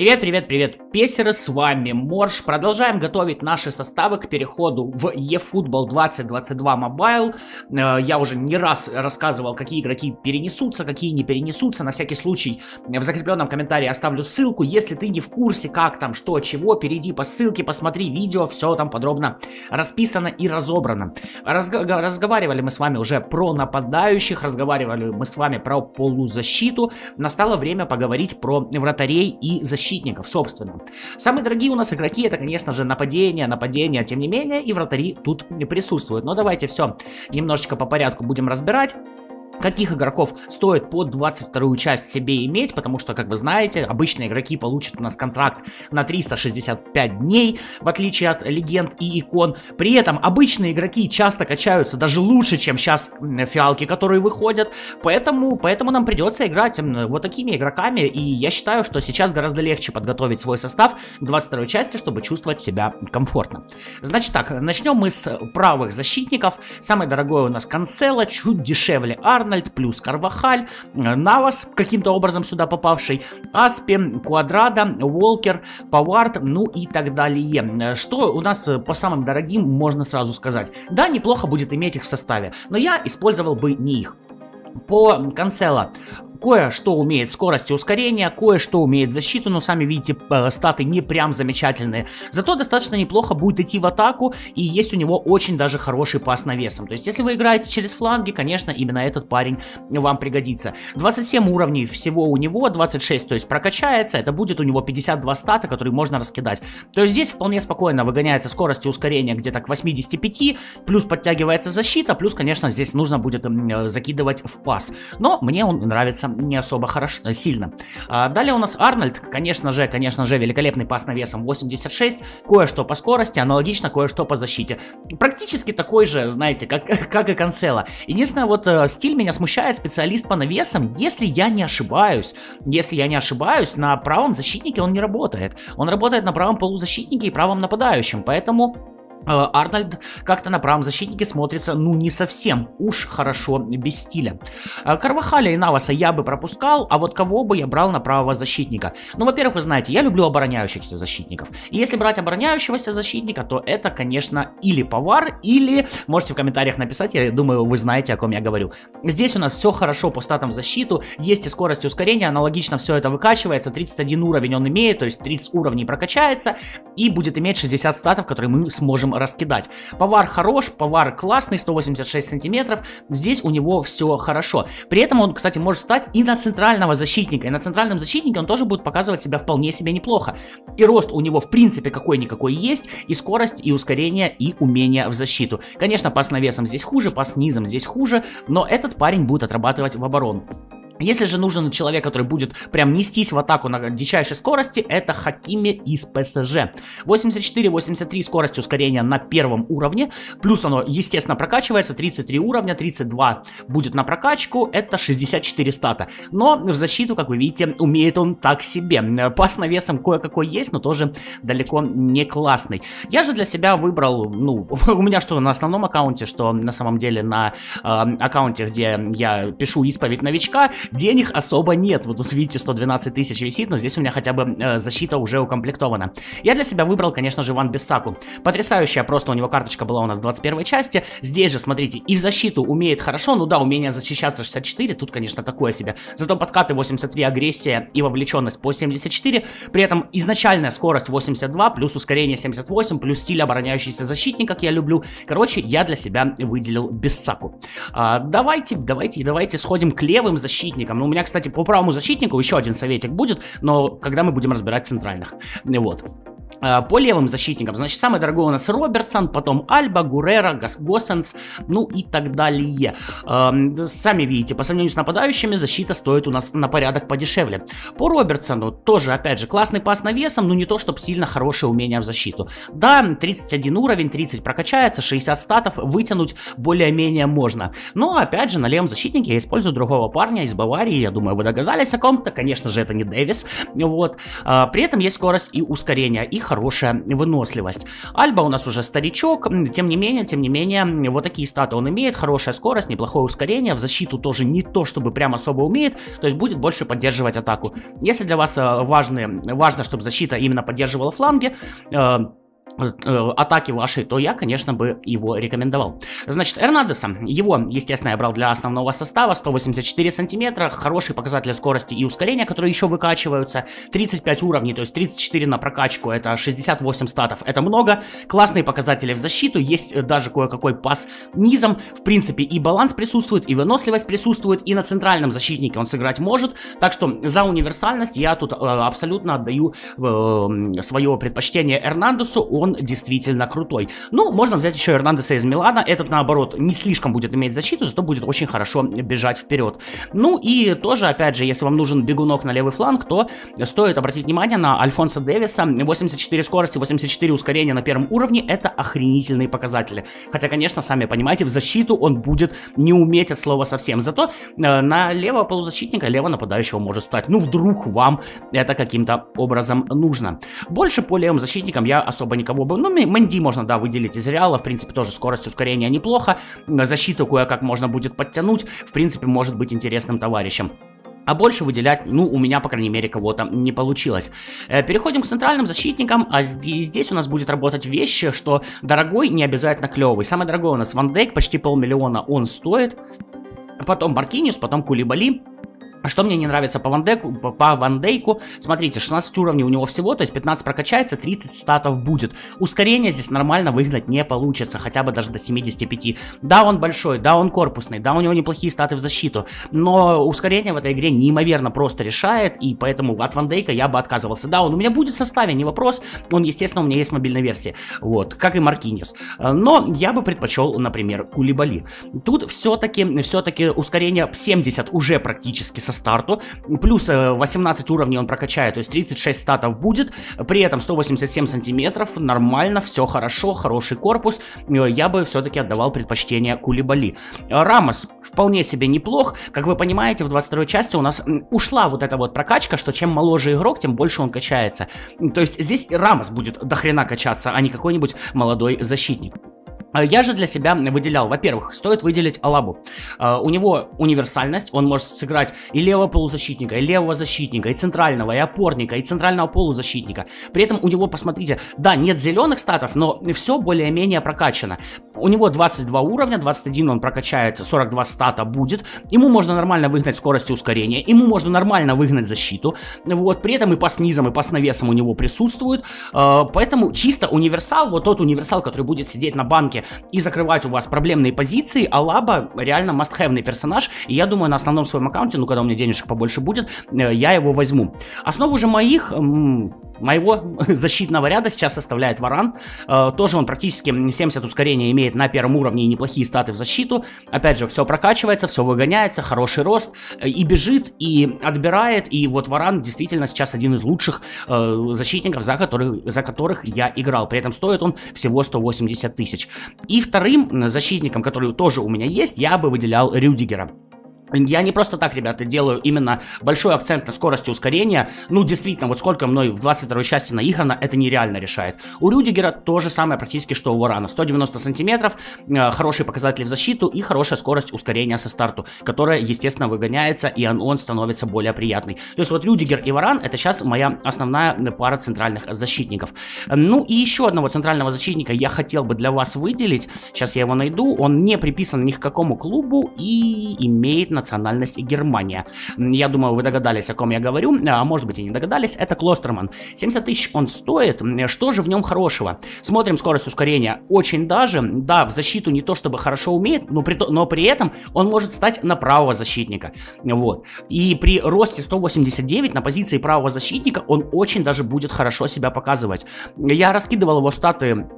Привет, привет, привет, песеры, с вами Морж. Продолжаем готовить наши составы к переходу в eFootball 2022 Mobile. Я уже не раз рассказывал, какие игроки перенесутся, какие не перенесутся. На всякий случай в закрепленном комментарии оставлю ссылку. Если ты не в курсе, как там, что, чего, перейди по ссылке, посмотри видео, все там подробно расписано и разобрано. Разговаривали мы с вами уже про нападающих, разговаривали мы с вами про полузащиту. Настало время поговорить про вратарей и защитников, собственно. Самые дорогие у нас игроки — это, конечно же, нападение, тем не менее, и вратари тут не присутствуют. Но давайте все немножечко по порядку будем разбирать. Каких игроков стоит под 22-ю часть себе иметь, потому что, как вы знаете, обычные игроки получат у нас контракт на 365 дней, в отличие от легенд и икон. При этом обычные игроки часто качаются даже лучше, чем сейчас фиалки, которые выходят, поэтому нам придется играть вот такими игроками, и я считаю, что сейчас гораздо легче подготовить свой состав к 22-й части, чтобы чувствовать себя комфортно. Значит так, начнем мы с правых защитников. Самый дорогой у нас Канцело, чуть дешевле Арнольд, плюс Карвахаль, Навас, каким-то образом сюда попавший, Аспи, Квадрадо, Уолкер, Павард, ну и так далее. Что у нас по самым дорогим можно сразу сказать? Да, неплохо будет иметь их в составе, но я использовал бы не их. По Канцело кое-что умеет скорость и ускорение, кое-что умеет защиту, но сами видите, статы не прям замечательные. Зато достаточно неплохо будет идти в атаку, и есть у него очень даже хороший пас навесом. То есть, если вы играете через фланги, конечно, именно этот парень вам пригодится. 27 уровней всего у него, 26, то есть прокачается, это будет у него 52 стата, которые можно раскидать. То есть, здесь вполне спокойно выгоняется скорость и ускорение где-то к 85, плюс подтягивается защита, плюс, конечно, здесь нужно будет закидывать в пас. Но мне он нравится не особо хорошо, сильно. Далее у нас Арнольд, конечно же, великолепный пас навесом 86, кое-что по скорости, аналогично кое-что по защите. Практически такой же, знаете, как и Канцело. Единственное, вот стиль меня смущает, специалист по навесам, если я не ошибаюсь, на правом защитнике он не работает. Он работает на правом полузащитнике и правом нападающем, поэтому Арнольд как-то на правом защитнике смотрится, ну, не совсем уж хорошо, без стиля. Карвахаля и Наваса я бы пропускал, а вот кого бы я брал на правого защитника? Ну, во-первых, вы знаете, я люблю обороняющихся защитников. И если брать обороняющегося защитника, то это, конечно, или Павар, или, можете в комментариях написать, я думаю, вы знаете, о ком я говорю. Здесь у нас все хорошо по статам в защиту, есть и скорость и ускорение, аналогично все это выкачивается, 31 уровень он имеет, то есть 30 уровней прокачается, и будет иметь 60 статов, которые мы сможем раскидать. Павар хорош, Павар классный, 186 сантиметров, здесь у него все хорошо. При этом он, кстати, может стать и на центрального защитника, и на центральном защитнике он тоже будет показывать себя вполне себе неплохо. И рост у него, в принципе, какой-никакой есть, и скорость, и ускорение, и умение в защиту. Конечно, пас навесом здесь хуже, пас низом здесь хуже, но этот парень будет отрабатывать в оборону. Если же нужен человек, который будет прям нестись в атаку на дичайшей скорости, это Хакими из ПСЖ. 84-83 скорость ускорения на первом уровне, плюс оно, естественно, прокачивается, 33 уровня, 32 будет на прокачку, это 64 стата. Но в защиту, как вы видите, умеет он так себе. Пас навесом кое-какой есть, но тоже далеко не классный. Я же для себя выбрал, ну, у меня что на основном аккаунте, что на самом деле на аккаунте, где я пишу исповедь новичка, денег особо нет. Вот тут видите, 112 тысяч висит, но здесь у меня хотя бы защита уже укомплектована. Я для себя выбрал, конечно же, Ван-Биссаку. Потрясающая просто у него карточка была у нас в 21 части. Здесь же, смотрите, и в защиту умеет хорошо. Ну да, умение защищаться 64, тут, конечно, такое себе. Зато подкаты 83, агрессия и вовлеченность по 74. При этом изначальная скорость 82, плюс ускорение 78, плюс стиль обороняющийся защитник, как я люблю. Короче, я для себя выделил Биссаку. Давайте сходим к левым защитникам. Ну, у меня, кстати, по правому защитнику еще один советик будет, но когда мы будем разбирать центральных. Вот. По левым защитникам, значит, самый дорогой у нас Робертсон, потом Альба, Гурера, Госсенс, ну и так далее. Сами видите, по сравнению с нападающими, защита стоит у нас на порядок подешевле. По Робертсону тоже, опять же, классный пас навесом, но не то, чтобы сильно хорошее умение в защиту. Да, 31 уровень, 30 прокачается, 60 статов, вытянуть более-менее можно. Но, опять же, на левом защитнике я использую другого парня из Баварии, я думаю, вы догадались о ком-то, конечно же, это не Дэвис, вот. При этом есть скорость и ускорение, и хорошая выносливость. Альба у нас уже старичок, тем не менее, вот такие статы он имеет, хорошая скорость, неплохое ускорение, в защиту тоже не то, чтобы прям особо умеет, то есть будет больше поддерживать атаку. Если для вас важно, чтобы защита именно поддерживала фланги, атаки вашей, то я, конечно, бы его рекомендовал. Значит, Эрнандеса, его, естественно, я брал для основного состава, 184 сантиметра, хорошие показатели скорости и ускорения, которые еще выкачиваются, 35 уровней, то есть 34 на прокачку, это 68 статов, это много, классные показатели в защиту, есть даже кое-какой пас низом, в принципе, и баланс присутствует, и выносливость присутствует, и на центральном защитнике он сыграть может, так что за универсальность я тут абсолютно отдаю свое предпочтение Эрнандесу, он действительно крутой. Ну, можно взять еще Эрнандеса из Милана. Этот, наоборот, не слишком будет иметь защиту, зато будет очень хорошо бежать вперед. Ну и тоже, опять же, если вам нужен бегунок на левый фланг, то стоит обратить внимание на Альфонсо Дэвиса. 84 скорости, 84 ускорения на первом уровне. Это охренительные показатели. Хотя, конечно, сами понимаете, в защиту он будет не уметь от слова совсем. Зато на левого полузащитника, левого нападающего может стать. Ну, вдруг вам это каким-то образом нужно. Больше по левым защитникам я особо никого бы... Ну, Менди можно, да, выделить из Реала. В принципе, тоже скорость ускорения неплохо. Защиту кое-как можно будет подтянуть. В принципе, может быть интересным товарищем. А больше выделять, ну, у меня, по крайней мере, кого-то не получилось. Переходим к центральным защитникам. А здесь у нас будет работать вещь, что дорогой не обязательно клевый. Самый дорогой у нас Ван Дейк, почти 500 000 он стоит. Потом Маркиньос, потом Кулибали. Что мне не нравится по Ван Дейку, смотрите, 16 уровней у него всего, то есть 15 прокачается, 30 статов будет. Ускорение здесь нормально выгнать не получится, хотя бы даже до 75. Да, он большой, да, он корпусный, да, у него неплохие статы в защиту, но ускорение в этой игре неимоверно просто решает, и поэтому от Ван Дейка я бы отказывался. Да, он у меня будет в составе, не вопрос, он, естественно, у меня есть в мобильной версии, вот, как и Маркиньос. Но я бы предпочел, например, Кулибали. Тут все-таки ускорение 70 уже практически со старту, плюс 18 уровней он прокачает, то есть 36 статов будет, при этом 187 сантиметров, нормально, все хорошо, хороший корпус, я бы все-таки отдавал предпочтение Кулибали. Рамос вполне себе неплох, как вы понимаете, в 22-й части у нас ушла вот эта вот прокачка, что чем моложе игрок, тем больше он качается, то есть здесь Рамос будет дохрена качаться, а не какой-нибудь молодой защитник. Я же для себя выделял, во-первых, стоит выделить Алабу. У него универсальность, он может сыграть и левого полузащитника, и левого защитника, и центрального, и опорника, и центрального полузащитника. При этом у него, посмотрите, да, нет зеленых статов, но все более-менее прокачано. У него 22 уровня, 21 он прокачает, 42 стата будет. Ему можно нормально выгнать скорость и ускорение, ему можно нормально выгнать защиту. Вот, при этом и пас низом, и пас навесом у него присутствует. Поэтому чисто универсал, вот тот универсал, который будет сидеть на банке и закрывать у вас проблемные позиции, Алаба реально must-have персонаж, и я думаю, на основном своем аккаунте, ну, когда у меня денежек побольше будет, я его возьму. Основу же моего защитного ряда сейчас составляет Варан, тоже он практически 70 ускорения имеет на первом уровне и неплохие статы в защиту, опять же, все прокачивается, все выгоняется, хороший рост, и бежит, и отбирает, и вот Варан действительно сейчас один из лучших защитников, за которых я играл, при этом стоит он всего 180 тысяч. И вторым защитником, который тоже у меня есть, я бы выделял Рюдигера. Я не просто так, ребята, делаю именно большой акцент на скорости ускорения. Ну, действительно, вот сколько мной в 22-й части наиграно, это нереально решает. У Рюдигера то же самое практически, что у Варана. 190 сантиметров, хорошие показатели в защиту и хорошая скорость ускорения со старту, которая, естественно, выгоняется, и он становится более приятный. То есть вот Рюдигер и Варан — это сейчас моя основная пара центральных защитников. Ну, и еще одного центрального защитника я хотел бы для вас выделить. Сейчас я его найду. Он не приписан ни к какому клубу и имеет национальность Германия. Я думаю, вы догадались, о ком я говорю, а может быть и не догадались. Это Клостерман. 70 тысяч он стоит. Что же в нем хорошего? Смотрим скорость ускорения. Очень даже, да, в защиту не то чтобы хорошо умеет, но при этом он может стать на правого защитника. Вот. И при росте 189 на позиции правого защитника он очень даже будет хорошо себя показывать. Я раскидывал его статы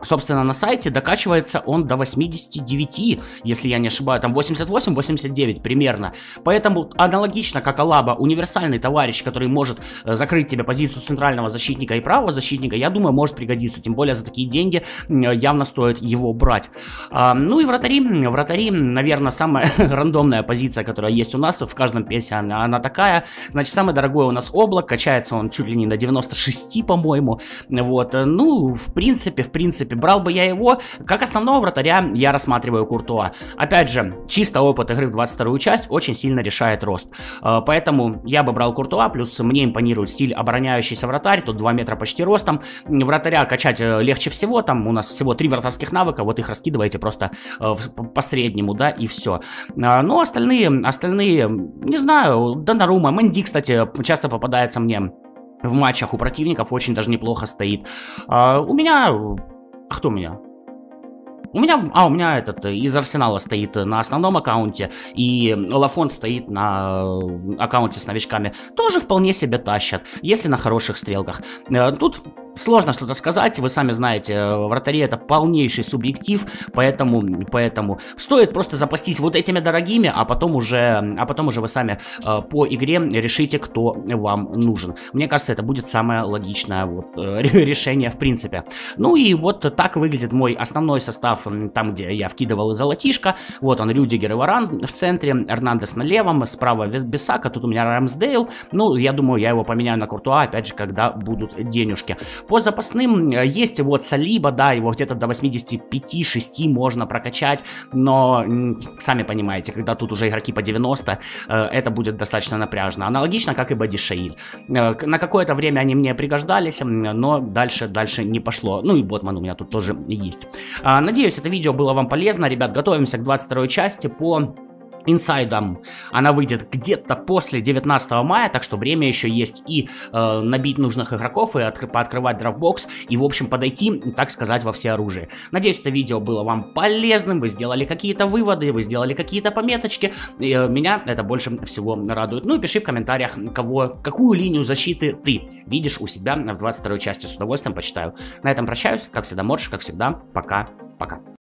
Собственно, на сайте докачивается он до 89, если я не ошибаюсь, там 88-89 примерно. Поэтому аналогично как Алаба, универсальный товарищ, который может закрыть тебе позицию центрального защитника и правого защитника, я думаю, может пригодиться. Тем более за такие деньги явно стоит его брать. Ну и вратари, наверное, самая рандомная позиция, которая есть у нас в каждом песе, она такая. Значит, самый дорогой у нас Облак, качается он чуть ли не на 96, по-моему. Вот, ну, в принципе, брал бы я его, как основного вратаря я рассматриваю Куртуа. Опять же, чисто опыт игры в 22-ю часть очень сильно решает рост. Поэтому я бы брал Куртуа, плюс мне импонирует стиль обороняющийся вратарь, тут 2 метра почти ростом. Вратаря качать легче всего, там у нас всего 3 вратарских навыка, вот их раскидываете просто по среднему, да, и все. Но остальные, не знаю, Донарума, Менди, кстати, часто попадается мне в матчах у противников, очень даже неплохо стоит. У меня... А кто у меня? У меня этот из Арсенала стоит на основном аккаунте, и Лафон стоит на аккаунте с новичками. Тоже вполне себе тащат, если на хороших стрелках. Тут сложно что-то сказать, вы сами знаете, вратари это полнейший субъектив, поэтому стоит просто запастись вот этими дорогими, а потом уже вы сами по игре решите, кто вам нужен. Мне кажется, это будет самое логичное решение в принципе. Ну и вот так выглядит мой основной состав, там где я вкидывал золотишко. Вот он, Рюдигер и Варан в центре, Эрнандес на левом, справа Бисака, тут у меня Рэмсдейл. Ну, я думаю, я его поменяю на Куртуа, опять же, когда будут денежки. По запасным есть вот Салиба, да, его где-то до 85-6 можно прокачать, но сами понимаете, когда тут уже игроки по 90, это будет достаточно напряжно. Аналогично, как и Бадишаиль. На какое-то время они мне пригождались, но дальше не пошло. Ну и Ботман у меня тут тоже есть. Надеюсь, это видео было вам полезно. Ребят, готовимся к 22-й части по... инсайдом. Она выйдет где-то после 19 мая, так что время еще есть и набить нужных игроков, и пооткрывать драфтбокс, и, в общем, подойти, так сказать, во всеоружие. Надеюсь, это видео было вам полезным, вы сделали какие-то выводы, вы сделали какие-то пометочки, и, меня это больше всего радует. Ну и пиши в комментариях, какую линию защиты ты видишь у себя в 22-й части, с удовольствием почитаю. На этом прощаюсь, как всегда, Морж, как всегда, пока-пока.